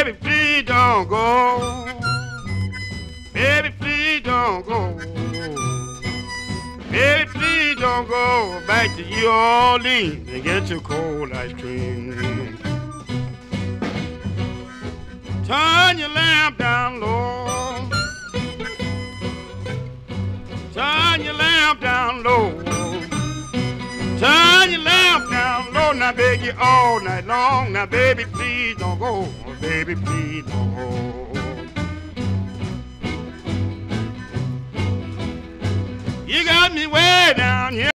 Baby, please don't go. Baby, please don't go. Baby, please don't go back to New Orleans and get your cold ice cream. Turn your lamp down low. Turn your lamp down low. Turn your lamp down low. Now beg you all night long. Now baby, please don't go. Baby, please don't go. You got me way down here.